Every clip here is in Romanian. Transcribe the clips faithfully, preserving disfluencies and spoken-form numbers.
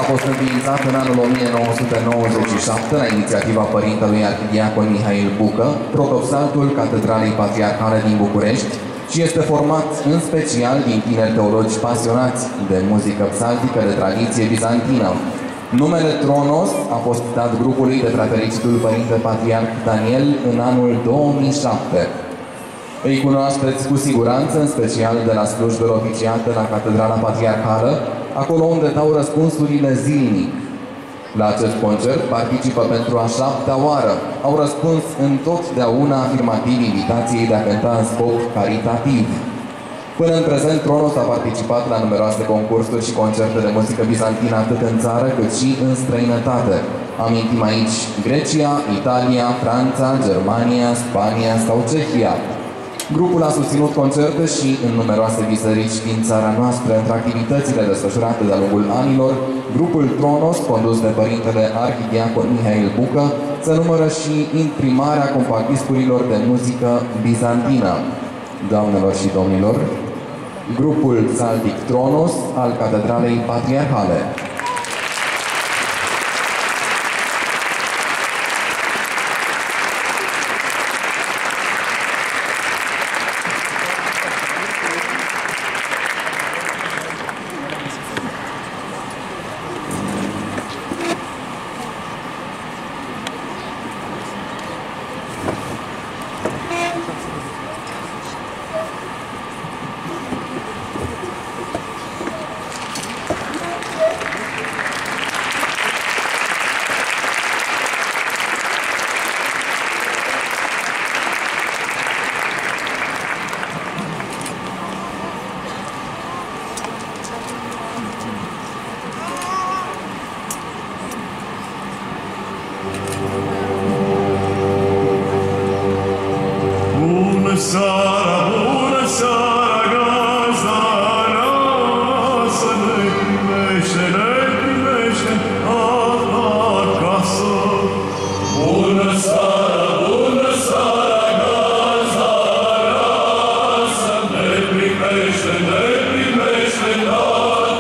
A fost înființat în anul o mie nouă sute nouăzeci și șapte la inițiativa părintelui arhidiacon Mihail Bucă, protopsaltul Catedralei Patriarhale din București, și este format în special din tineri teologi pasionați de muzică psaltică de tradiție bizantină. Numele Tronos a fost dat grupului de prefericitul Părinte Patriarh Daniel în anul două mii șapte. Îi cunoașteți cu siguranță, în special de la slujbele oficiate la Catedrala Patriarhală, acolo unde dau răspunsurile zilnic. La acest concert participă pentru a șaptea oară. Au răspuns întotdeauna afirmativ invitației de a cânta în scop caritativ. Până în prezent, Tronos a participat la numeroase concursuri și concerte de muzică bizantină atât în țară cât și în străinătate. Amintim aici Grecia, Italia, Franța, Germania, Spania sau Cehia. Grupul a susținut concerte și în numeroase biserici din țara noastră. Între activitățile desfășurate de-a lungul anilor, grupul Tronos, condus de Părintele Arhidiacon Mihail Bucă, se numără și imprimarea compactdiscurilor de muzică bizantină. Doamnelor și domnilor, grupul psaltic Tronos al Catedralei Patriarhale.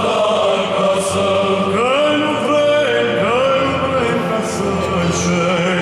Că nu vrem, că nu vrem ca să înșel.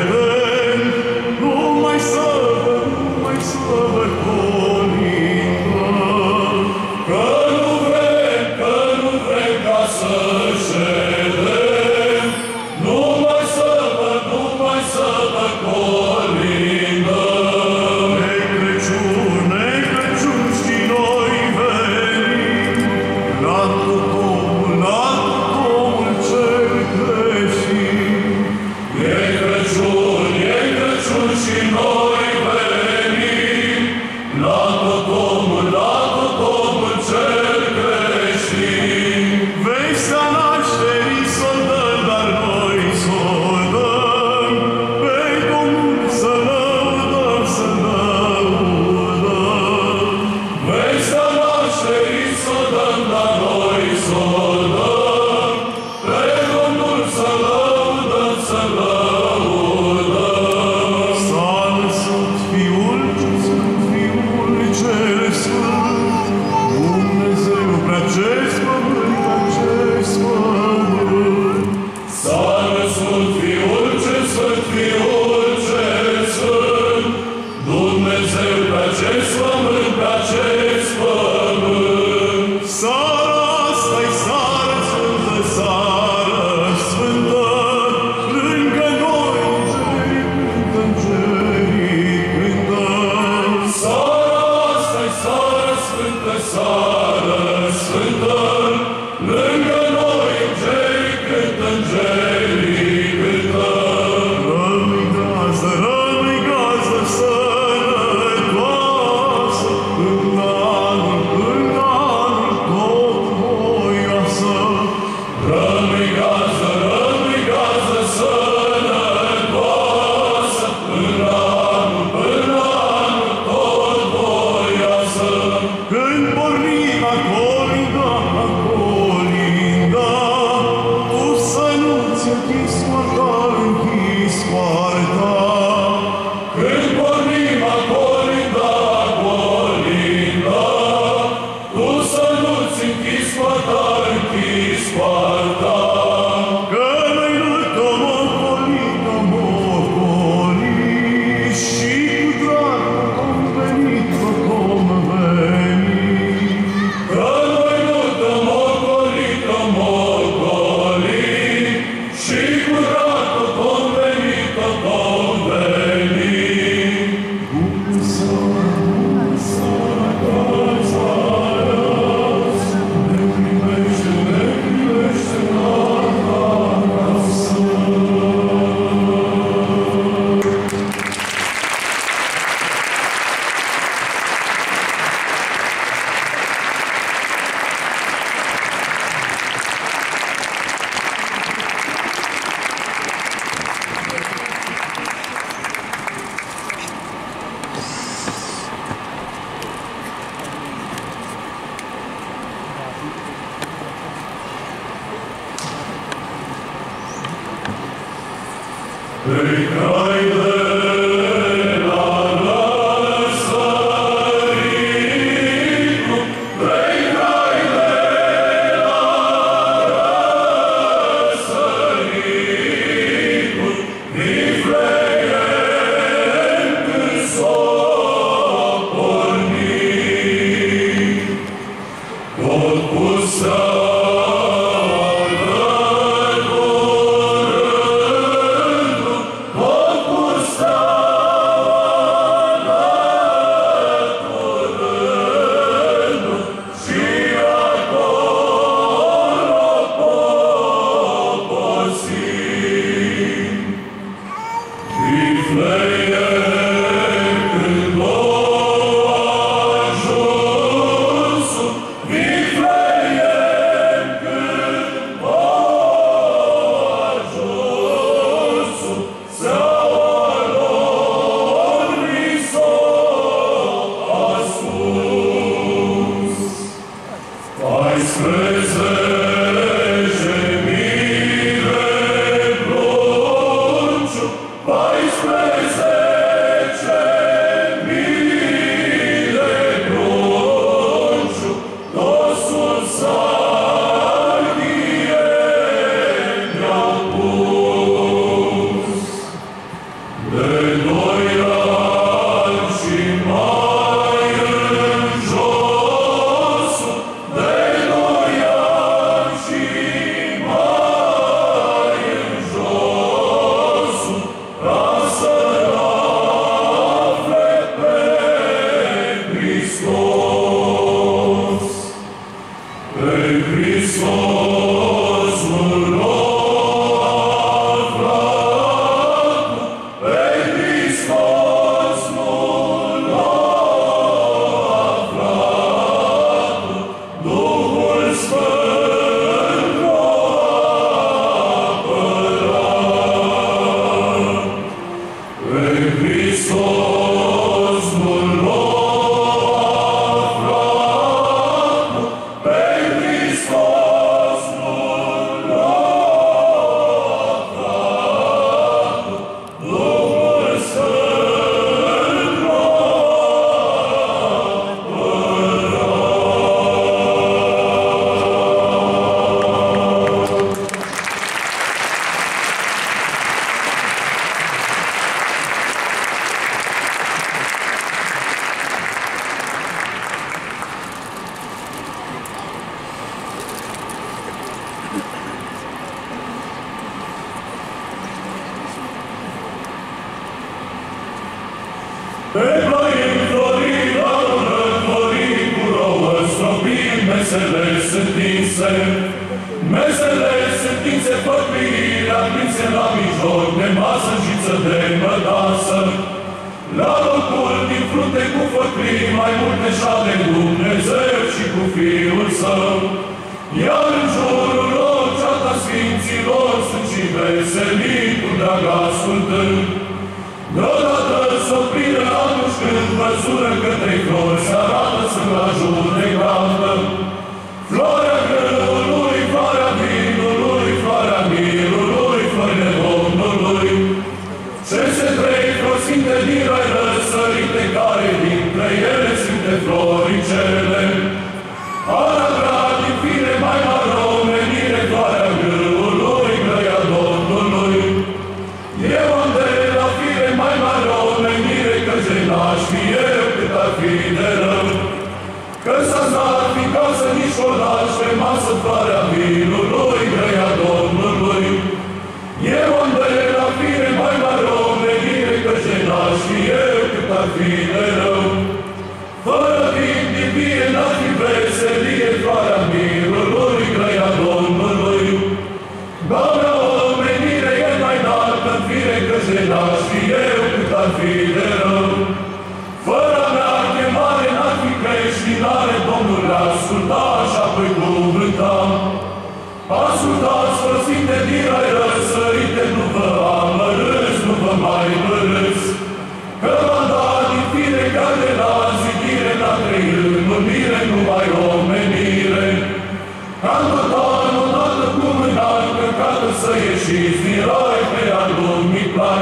Să ieșiți din rai pe al lumii plani.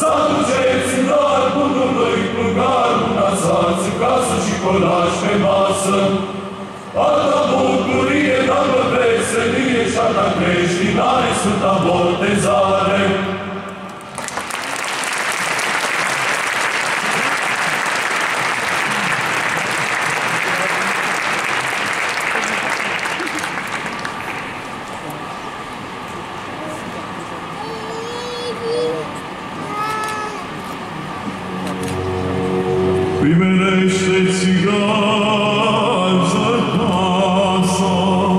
Să aduceți în dar Bunului plugar, unasați în casă și colași pe masă. Alta bucurie, dată veselie și alta creștinare, Sfânta Botezare. Primește-ți gază casa,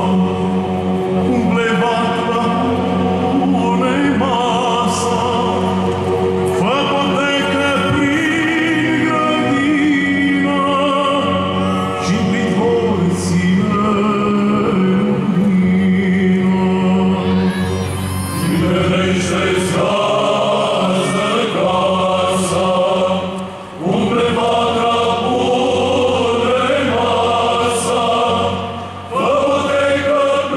umple vatra, pune-i masa, fă potecă prin grădină și prin porțile lumină. Primește-ți gază casa, umple vatra,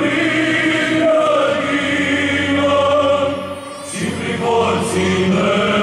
Sine